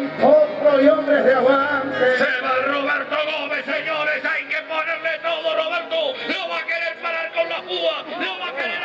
Otro y hombres de aguante. Se va Roberto Gómez, señores, hay que ponerle todo, Roberto. No va a querer parar con la púa, no va a querer